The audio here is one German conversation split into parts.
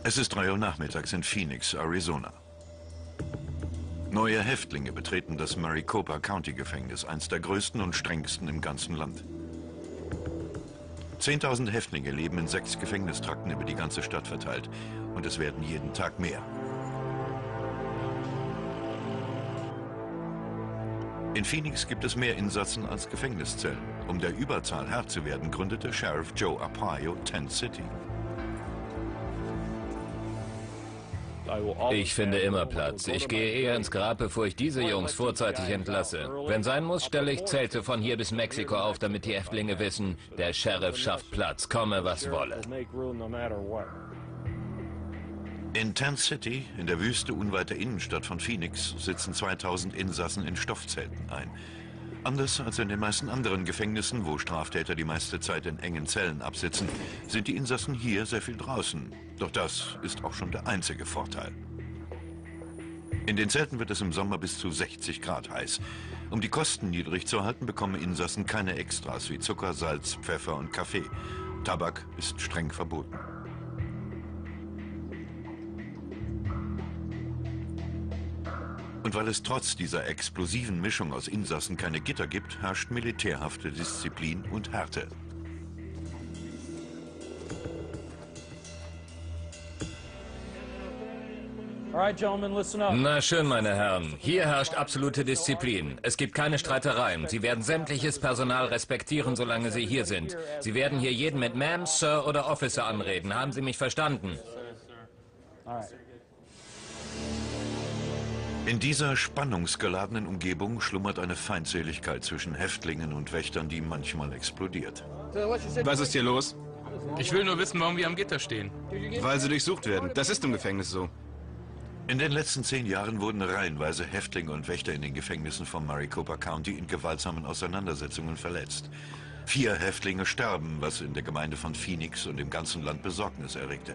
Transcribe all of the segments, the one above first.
Es ist 3 Uhr nachmittags in Phoenix, Arizona. Neue Häftlinge betreten das Maricopa County Gefängnis, eines der größten und strengsten im ganzen Land. 10.000 Häftlinge leben in 6 Gefängnistrakten über die ganze Stadt verteilt und es werden jeden Tag mehr. In Phoenix gibt es mehr Insassen als Gefängniszellen. Um der Überzahl Herr zu werden, gründete Sheriff Joe Arpaio Tent City. Ich finde immer Platz. Ich gehe eher ins Grab, bevor ich diese Jungs vorzeitig entlasse. Wenn sein muss, stelle ich Zelte von hier bis Mexiko auf, damit die Häftlinge wissen, der Sheriff schafft Platz, komme was wolle. In Tent City, in der Wüste unweit der Innenstadt von Phoenix, sitzen 2000 Insassen in Stoffzelten ein. Anders als in den meisten anderen Gefängnissen, wo Straftäter die meiste Zeit in engen Zellen absitzen, sind die Insassen hier sehr viel draußen. Doch das ist auch schon der einzige Vorteil. In den Zelten wird es im Sommer bis zu 60 Grad heiß. Um die Kosten niedrig zu halten, bekommen Insassen keine Extras wie Zucker, Salz, Pfeffer und Kaffee. Tabak ist streng verboten. Und weil es trotz dieser explosiven Mischung aus Insassen keine Gitter gibt, herrscht militärhafte Disziplin und Härte. Na schön, meine Herren. Hier herrscht absolute Disziplin. Es gibt keine Streitereien. Sie werden sämtliches Personal respektieren, solange Sie hier sind. Sie werden hier jeden mit Ma'am, Sir oder Officer anreden. Haben Sie mich verstanden? In dieser spannungsgeladenen Umgebung schlummert eine Feindseligkeit zwischen Häftlingen und Wächtern, die manchmal explodiert. Was ist hier los? Ich will nur wissen, warum wir am Gitter stehen. Weil sie durchsucht werden. Das ist im Gefängnis so. In den letzten 10 Jahren wurden reihenweise Häftlinge und Wächter in den Gefängnissen von Maricopa County in gewaltsamen Auseinandersetzungen verletzt. 4 Häftlinge starben, was in der Gemeinde von Phoenix und im ganzen Land Besorgnis erregte.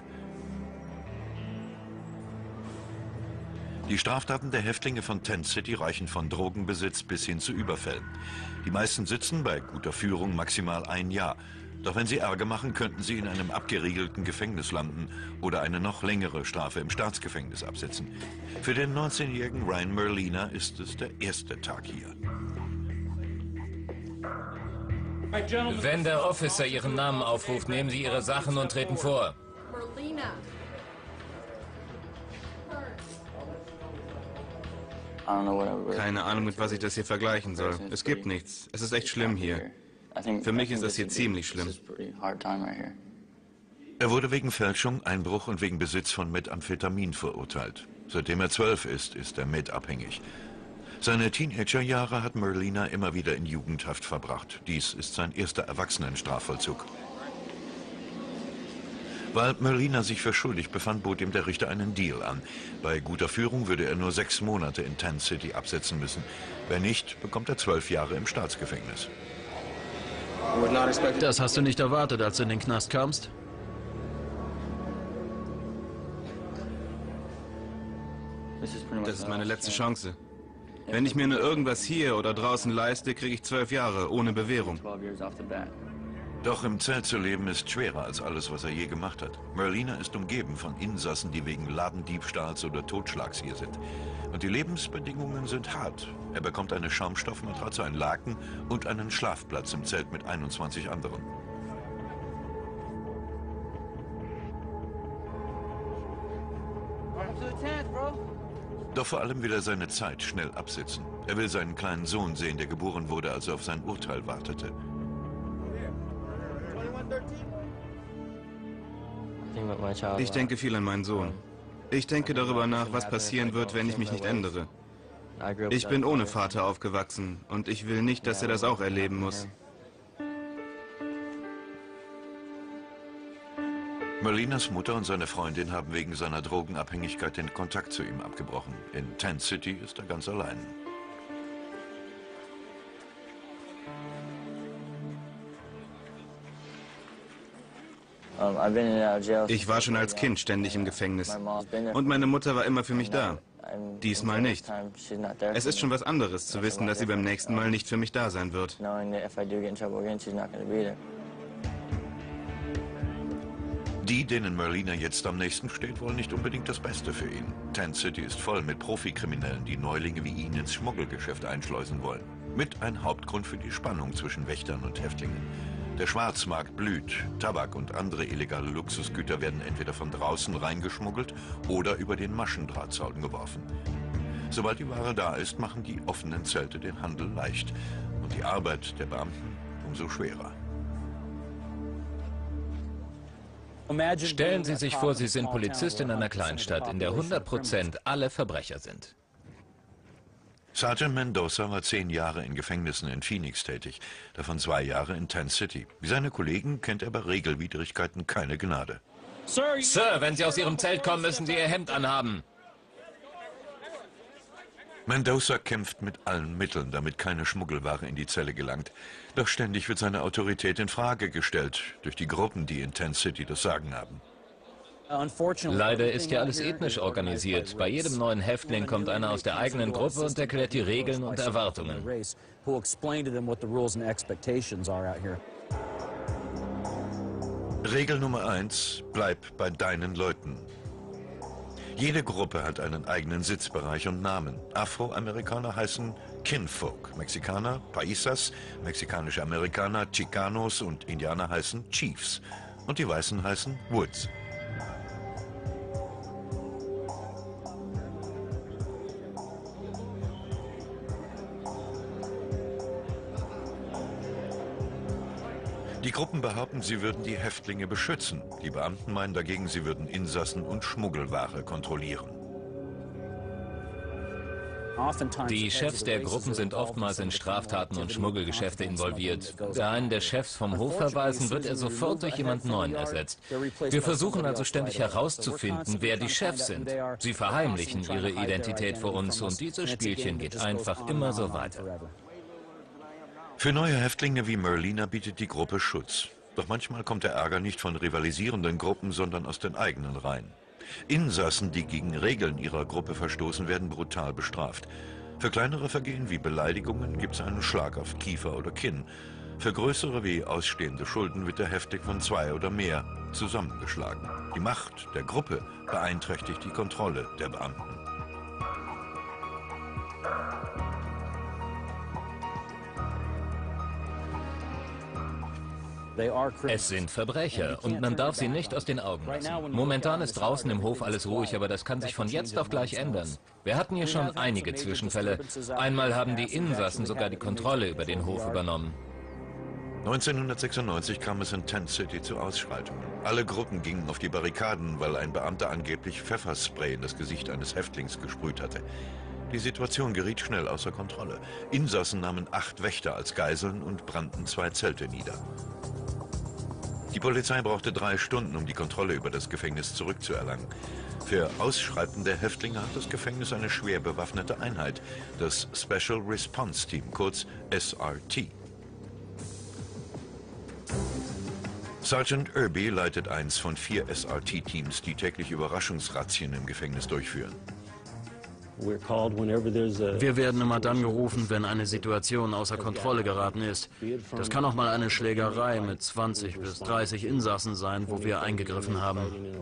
Die Straftaten der Häftlinge von Tent City reichen von Drogenbesitz bis hin zu Überfällen. Die meisten sitzen bei guter Führung maximal 1 Jahr. Doch wenn sie Ärger machen, könnten sie in einem abgeriegelten Gefängnis landen oder eine noch längere Strafe im Staatsgefängnis absitzen. Für den 19-jährigen Ryan Merlina ist es der erste Tag hier. Wenn der Officer Ihren Namen aufruft, nehmen Sie Ihre Sachen und treten vor. Keine Ahnung, mit was ich das hier vergleichen soll. Es gibt nichts. Es ist echt schlimm hier. Für mich ist das hier ziemlich schlimm. Er wurde wegen Fälschung, Einbruch und wegen Besitz von Methamphetamin verurteilt. Seitdem er 12 ist er metabhängig. Seine Teenagerjahre hat Merlina immer wieder in Jugendhaft verbracht. Dies ist sein erster Erwachsenenstrafvollzug. Weil Merlina sich für schuldig befand, bot ihm der Richter einen Deal an. Bei guter Führung würde er nur 6 Monate in Tent City absetzen müssen. Wenn nicht, bekommt er 12 Jahre im Staatsgefängnis. Das hast du nicht erwartet, als du in den Knast kamst? Das ist meine letzte Chance. Wenn ich mir nur irgendwas hier oder draußen leiste, kriege ich 12 Jahre ohne Bewährung. Doch im Zelt zu leben ist schwerer als alles, was er je gemacht hat. Merlina ist umgeben von Insassen, die wegen Ladendiebstahls oder Totschlags hier sind. Und die Lebensbedingungen sind hart. Er bekommt eine Schaumstoffmatratze, ein Laken und einen Schlafplatz im Zelt mit 21 anderen. Doch vor allem will er seine Zeit schnell absitzen. Er will seinen kleinen Sohn sehen, der geboren wurde, als er auf sein Urteil wartete. Ich denke viel an meinen Sohn. Ich denke darüber nach, was passieren wird, wenn ich mich nicht ändere. Ich bin ohne Vater aufgewachsen und ich will nicht, dass er das auch erleben muss. Merlinas Mutter und seine Freundin haben wegen seiner Drogenabhängigkeit den Kontakt zu ihm abgebrochen. In Tent City ist er ganz allein. Ich war schon als Kind ständig im Gefängnis. Und meine Mutter war immer für mich da. Diesmal nicht. Es ist schon was anderes zu wissen, dass sie beim nächsten Mal nicht für mich da sein wird. Die, denen Merlina jetzt am nächsten steht, wollen nicht unbedingt das Beste für ihn. Tent City ist voll mit Profikriminellen, die Neulinge wie ihn ins Schmuggelgeschäft einschleusen wollen. Mit ein Hauptgrund für die Spannung zwischen Wächtern und Häftlingen. Der Schwarzmarkt blüht. Tabak und andere illegale Luxusgüter werden entweder von draußen reingeschmuggelt oder über den Maschendrahtzaun geworfen. Sobald die Ware da ist, machen die offenen Zelte den Handel leicht und die Arbeit der Beamten umso schwerer. Stellen Sie sich vor, Sie sind Polizist in einer Kleinstadt, in der 100% alle Verbrecher sind. Sergeant Mendoza war 10 Jahre in Gefängnissen in Phoenix tätig, davon 2 Jahre in Tent City. Wie seine Kollegen kennt er bei Regelwidrigkeiten keine Gnade. Sir, wenn Sie aus Ihrem Zelt kommen, müssen Sie Ihr Hemd anhaben. Mendoza kämpft mit allen Mitteln, damit keine Schmuggelware in die Zelle gelangt. Doch ständig wird seine Autorität in Frage gestellt durch die Gruppen, die in Tent City das Sagen haben. Leider ist ja alles ethnisch organisiert. Bei jedem neuen Häftling kommt einer aus der eigenen Gruppe und erklärt die Regeln und Erwartungen. Regel Nummer 1: Bleib bei deinen Leuten. Jede Gruppe hat einen eigenen Sitzbereich und Namen. Afroamerikaner heißen Kinfolk, Mexikaner Paisas, mexikanische Amerikaner Chicanos und Indianer heißen Chiefs. Und die Weißen heißen Woods. Die Gruppen behaupten, sie würden die Häftlinge beschützen. Die Beamten meinen dagegen, sie würden Insassen und Schmuggelware kontrollieren. Die Chefs der Gruppen sind oftmals in Straftaten und Schmuggelgeschäfte involviert. Wenn wir einen der Chefs vom Hof verweisen, wird er sofort durch jemand Neuen ersetzt. Wir versuchen also ständig herauszufinden, wer die Chefs sind. Sie verheimlichen ihre Identität vor uns und dieses Spielchen geht einfach immer so weiter. Für neue Häftlinge wie Merlina bietet die Gruppe Schutz. Doch manchmal kommt der Ärger nicht von rivalisierenden Gruppen, sondern aus den eigenen Reihen. Insassen, die gegen Regeln ihrer Gruppe verstoßen, werden brutal bestraft. Für kleinere Vergehen wie Beleidigungen gibt es einen Schlag auf Kiefer oder Kinn. Für größere wie ausstehende Schulden wird der Häftling von 2 oder mehr zusammengeschlagen. Die Macht der Gruppe beeinträchtigt die Kontrolle der Beamten. Es sind Verbrecher und man darf sie nicht aus den Augen lassen. Momentan ist draußen im Hof alles ruhig, aber das kann sich von jetzt auf gleich ändern. Wir hatten hier schon einige Zwischenfälle. Einmal haben die Insassen sogar die Kontrolle über den Hof übernommen. 1996 kam es in Tent City zu Ausschreitungen. Alle Gruppen gingen auf die Barrikaden, weil ein Beamter angeblich Pfefferspray in das Gesicht eines Häftlings gesprüht hatte. Die Situation geriet schnell außer Kontrolle. Insassen nahmen 8 Wächter als Geiseln und brannten 2 Zelte nieder. Die Polizei brauchte 3 Stunden, um die Kontrolle über das Gefängnis zurückzuerlangen. Für ausschreitende Häftlinge hat das Gefängnis eine schwer bewaffnete Einheit, das Special Response Team, kurz SRT. Sergeant Irby leitet eins von 4 SRT-Teams, die täglich Überraschungsrazzien im Gefängnis durchführen. Wir werden immer dann gerufen, wenn eine Situation außer Kontrolle geraten ist. Das kann auch mal eine Schlägerei mit 20 bis 30 Insassen sein, wo wir eingegriffen haben.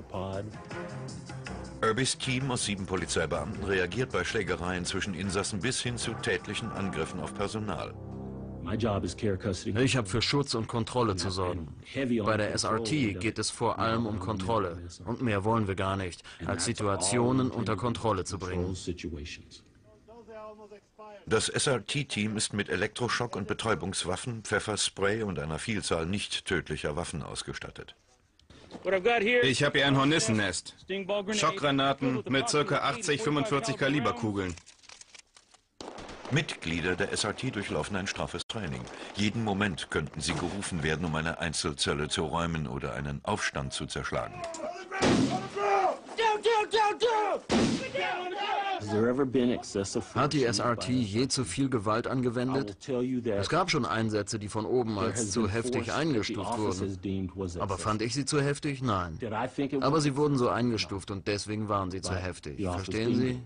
Irbys Team aus 7 Polizeibeamten reagiert bei Schlägereien zwischen Insassen bis hin zu tätlichen Angriffen auf Personal. Ich habe für Schutz und Kontrolle zu sorgen. Bei der SRT geht es vor allem um Kontrolle. Und mehr wollen wir gar nicht, als Situationen unter Kontrolle zu bringen. Das SRT-Team ist mit Elektroschock und Betäubungswaffen, Pfefferspray und einer Vielzahl nicht tödlicher Waffen ausgestattet. Ich habe hier ein Hornissennest. Schockgranaten mit ca. 80 45 Kaliberkugeln. Mitglieder der SRT durchlaufen ein straffes Training. Jeden Moment könnten sie gerufen werden, um eine Einzelzelle zu räumen oder einen Aufstand zu zerschlagen. Hat die SRT je zu viel Gewalt angewendet? Es gab schon Einsätze, die von oben als zu heftig eingestuft wurden. Aber fand ich sie zu heftig? Nein. Aber sie wurden so eingestuft und deswegen waren sie zu heftig. Verstehen Sie?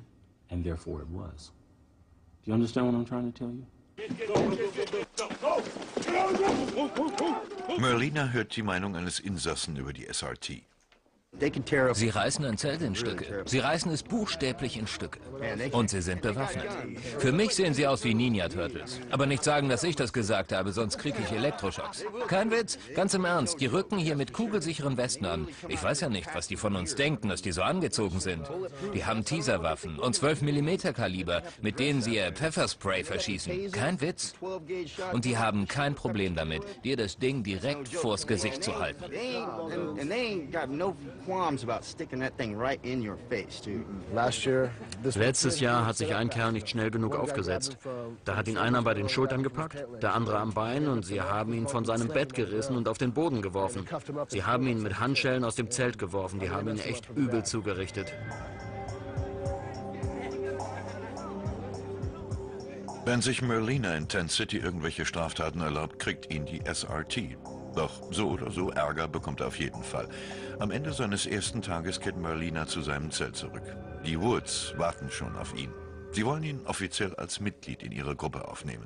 Do you understand what I'm trying to tell you? Merlina hört die Meinung eines Insassen über die SRT. Sie reißen ein Zelt in Stücke. Sie reißen es buchstäblich in Stücke. Und sie sind bewaffnet. Für mich sehen sie aus wie Ninja Turtles. Aber nicht sagen, dass ich das gesagt habe, sonst kriege ich Elektroschocks. Kein Witz, ganz im Ernst. Die rücken hier mit kugelsicheren Westen an. Ich weiß ja nicht, was die von uns denken, dass die so angezogen sind. Die haben Teaserwaffen und 12 mm Kaliber, mit denen sie ihr Pfefferspray verschießen. Kein Witz. Und die haben kein Problem damit, dir das Ding direkt vors Gesicht zu halten. Letztes Jahr hat sich ein Kerl nicht schnell genug aufgesetzt. Da hat ihn einer bei den Schultern gepackt, der andere am Bein und sie haben ihn von seinem Bett gerissen und auf den Boden geworfen. Sie haben ihn mit Handschellen aus dem Zelt geworfen, die haben ihn echt übel zugerichtet. Wenn sich Merlina in Tent City irgendwelche Straftaten erlaubt, kriegt ihn die SRT. Doch so oder so Ärger bekommt er auf jeden Fall. Am Ende seines ersten Tages kehrt Merlina zu seinem Zelt zurück. Die Woods warten schon auf ihn. Sie wollen ihn offiziell als Mitglied in ihre Gruppe aufnehmen.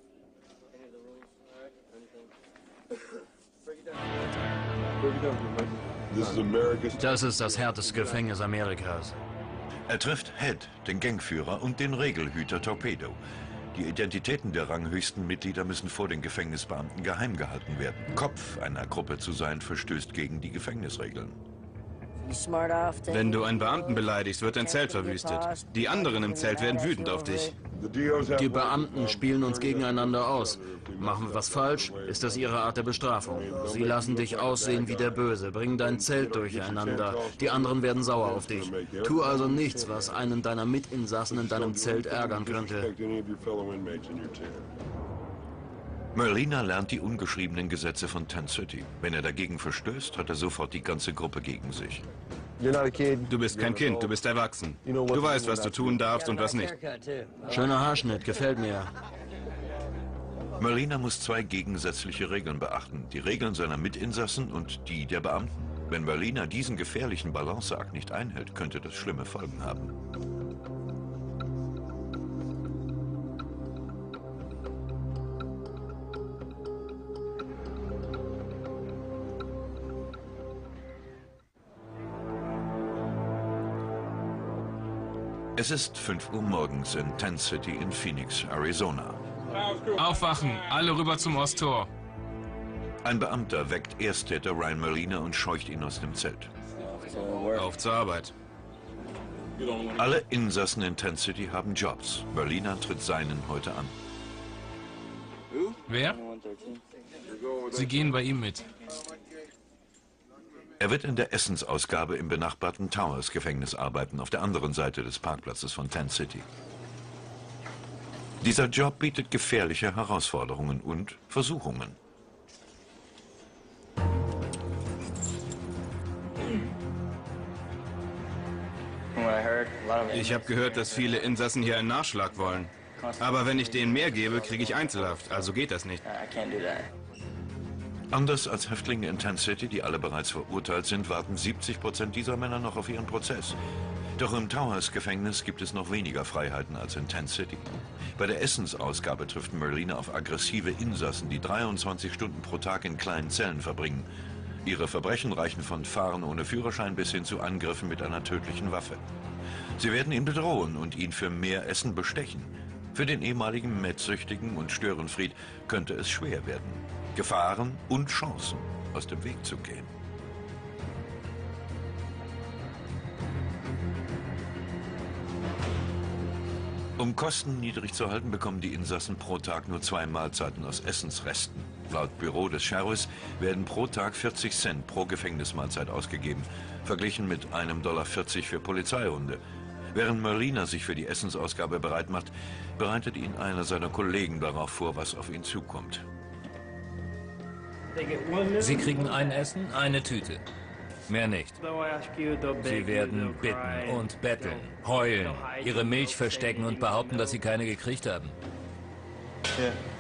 Das ist das härteste Gefängnis Amerikas. Er trifft Head, den Gangführer, und den Regelhüter Torpedo. Die Identitäten der ranghöchsten Mitglieder müssen vor den Gefängnisbeamten geheim gehalten werden. Kopf einer Gruppe zu sein, verstößt gegen die Gefängnisregeln. Wenn du einen Beamten beleidigst, wird dein Zelt verwüstet. Die anderen im Zelt werden wütend auf dich. Die Beamten spielen uns gegeneinander aus. Machen wir was falsch, ist das ihre Art der Bestrafung. Sie lassen dich aussehen wie der Böse, bringen dein Zelt durcheinander. Die anderen werden sauer auf dich. Tu also nichts, was einen deiner Mitinsassen in deinem Zelt ärgern könnte. Merlina lernt die ungeschriebenen Gesetze von Tent City. Wenn er dagegen verstößt, hat er sofort die ganze Gruppe gegen sich. Du bist kein Kind, du bist erwachsen. Du weißt, was du tun darfst und was nicht. Schöner Haarschnitt, gefällt mir. Merlina muss zwei gegensätzliche Regeln beachten. Die Regeln seiner Mitinsassen und die der Beamten. Wenn Merlina diesen gefährlichen Balanceakt nicht einhält, könnte das schlimme Folgen haben. Es ist 5 Uhr morgens in Tent City in Phoenix, Arizona. Aufwachen, alle rüber zum Osttor. Ein Beamter weckt Ersttäter Ryan Merlina und scheucht ihn aus dem Zelt. Auf zur Arbeit. Alle Insassen in Tent City haben Jobs. Merlina tritt seinen heute an. Wer? Sie gehen bei ihm mit. Er wird in der Essensausgabe im benachbarten Towers-Gefängnis arbeiten, auf der anderen Seite des Parkplatzes von Tent City. Dieser Job bietet gefährliche Herausforderungen und Versuchungen. Ich habe gehört, dass viele Insassen hier einen Nachschlag wollen. Aber wenn ich denen mehr gebe, kriege ich Einzelhaft, also geht das nicht. Anders als Häftlinge in Tent City, die alle bereits verurteilt sind, warten 70% dieser Männer noch auf ihren Prozess. Doch im Towers-Gefängnis gibt es noch weniger Freiheiten als in Tent City. Bei der Essensausgabe trifft Merlina auf aggressive Insassen, die 23 Stunden pro Tag in kleinen Zellen verbringen. Ihre Verbrechen reichen von Fahren ohne Führerschein bis hin zu Angriffen mit einer tödlichen Waffe. Sie werden ihn bedrohen und ihn für mehr Essen bestechen. Für den ehemaligen Mettsüchtigen und Störenfried könnte es schwer werden, Gefahren und Chancen aus dem Weg zu gehen. Um Kosten niedrig zu halten, bekommen die Insassen pro Tag nur 2 Mahlzeiten aus Essensresten. Laut Büro des Sheriffs werden pro Tag 40 Cent pro Gefängnismahlzeit ausgegeben, verglichen mit $1,40 für Polizeihunde. Während Merlina sich für die Essensausgabe bereit macht, bereitet ihn einer seiner Kollegen darauf vor, was auf ihn zukommt. Sie kriegen ein Essen, eine Tüte. Mehr nicht. Sie werden bitten und betteln, heulen, ihre Milch verstecken und behaupten, dass sie keine gekriegt haben.